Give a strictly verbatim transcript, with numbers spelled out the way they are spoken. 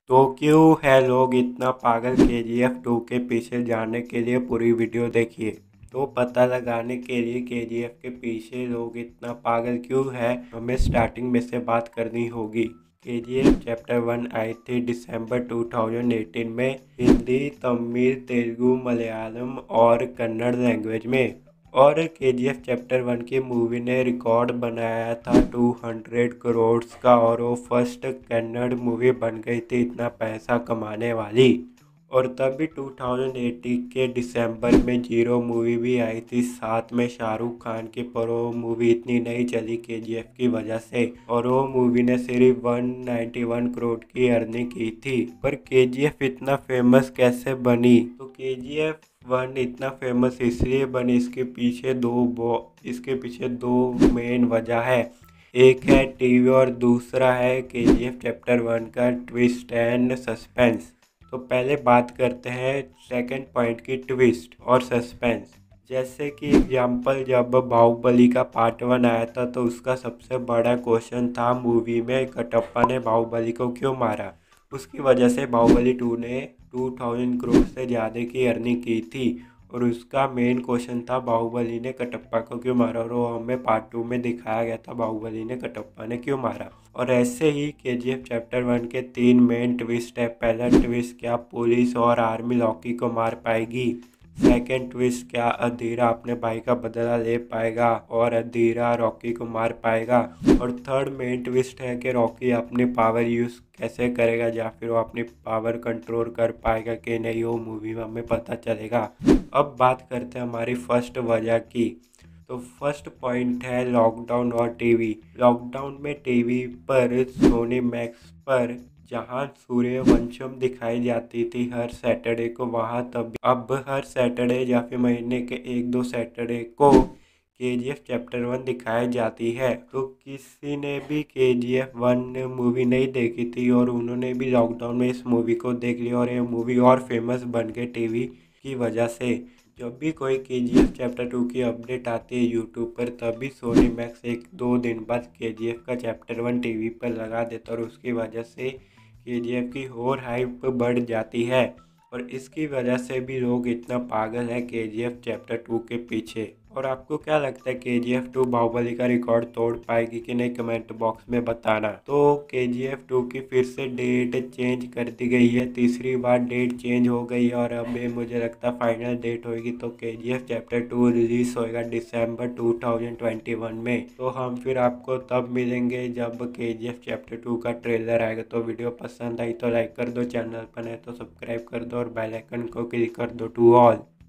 तो क्यों है लोग इतना पागल के जी एफ टू के पीछे जाने के लिए पूरी वीडियो देखिए। तो पता लगाने के लिए के जी एफ के पीछे लोग इतना पागल क्यों है हमें स्टार्टिंग में से बात करनी होगी। K G F chapter one आई थी दिसंबर टू थाउजेंड एटीन में हिंदी, तमिल, तेलुगु, मलयालम और कन्नड़ लैंग्वेज में। और K G F chapter one की मूवी ने रिकॉर्ड बनाया था टू हंड्रेड करोड़ का और वो फर्स्ट कन्नड़ मूवी बन गई थी इतना पैसा कमाने वाली। और तभी टू थाउजेंड एटीन के दिसंबर में जीरो मूवी भी आई थी साथ में शाहरुख खान की, पर वो मूवी इतनी नहीं चली के जी एफ की वजह से और वो मूवी ने सिर्फ एक सौ इक्यानवे करोड़ की अर्निंग की थी। पर के जी एफ इतना फेमस कैसे बनी? तो के जी एफ वन इतना फेमस इसलिए बनी, इसके पीछे दो इसके पीछे दो मेन वजह है। एक है टीवी और दूसरा है K G F chapter one का ट्विस्ट एंड सस्पेंस। तो पहले बात करते हैं सेकंड पॉइंट की, ट्विस्ट और सस्पेंस। जैसे कि एग्जाम्पल, जब बाहुबली का पार्ट वन आया था तो उसका सबसे बड़ा क्वेश्चन था मूवी में कटप्पा ने बाहुबली को क्यों मारा। उसकी वजह से बाहुबली टू ने टू थाउजेंड करोड़ से ज़्यादा की अर्निंग की थी और उसका मेन क्वेश्चन था बाहुबली ने कटप्पा को क्यों मारा, और वो हमें पार्ट टू में दिखाया गया था बाहुबली ने कटप्पा ने क्यों मारा। और ऐसे ही के जी एफ चैप्टर वन के तीन मेन ट्विस्ट है। पहला ट्विस्ट, क्या पुलिस और आर्मी लॉकी को मार पाएगी। सेकेंड ट्विस्ट, क्या अधीरा अपने भाई का बदला ले पाएगा और अधीरा रॉकी को मार पाएगा। और थर्ड मेन ट्विस्ट है कि रॉकी अपनी पावर यूज़ कैसे करेगा या फिर वो अपनी पावर कंट्रोल कर पाएगा कि नहीं, वो मूवी में हमें पता चलेगा। अब बात करते हैं हमारी फर्स्ट वजह की। तो फर्स्ट पॉइंट है लॉकडाउन और टीवी। लॉकडाउन में टीवी पर सोनी मैक्स पर जहां सूर्यवंशम दिखाई जाती थी हर सैटरडे को, वहां तब अब हर सैटरडे या फिर महीने के एक दो सैटरडे को के जी एफ चैप्टर वन दिखाई जाती है। तो किसी ने भी के जी एफ वन मूवी नहीं देखी थी और उन्होंने भी लॉकडाउन में इस मूवी को देख लिया और ये मूवी और फेमस बन गई टीवी की वजह से। जब भी कोई K G F chapter two की अपडेट आती है यूट्यूब पर, तभी सोनी मैक्स एक दो दिन बाद के जी एफ का चैप्टर वन टीवी पर लगा देता और उसकी वजह से के जी एफ की और हाइप बढ़ जाती है। और इसकी वजह से भी लोग इतना पागल है K G F chapter to के पीछे। और आपको क्या लगता है K G F two Baahubali का रिकॉर्ड तोड़ पाएगी कि नहीं, कमेंट बॉक्स में बताना। तो के जी एफ टू की फिर से डेट चेंज कर दी गई है, तीसरी बार डेट चेंज हो गई है और अब ये मुझे लगता है फाइनल डेट होगी। तो K G F chapter two release होएगा दिसंबर टू थाउजेंड ट्वेंटी वन में। तो हम फिर आपको तब मिलेंगे जब K G F chapter two का ट्रेलर आएगा। तो वीडियो पसंद आई तो लाइक कर दो, चैनल पर है तो सब्सक्राइब कर दो और बेल आइकन को क्लिक कर दो टू ऑल।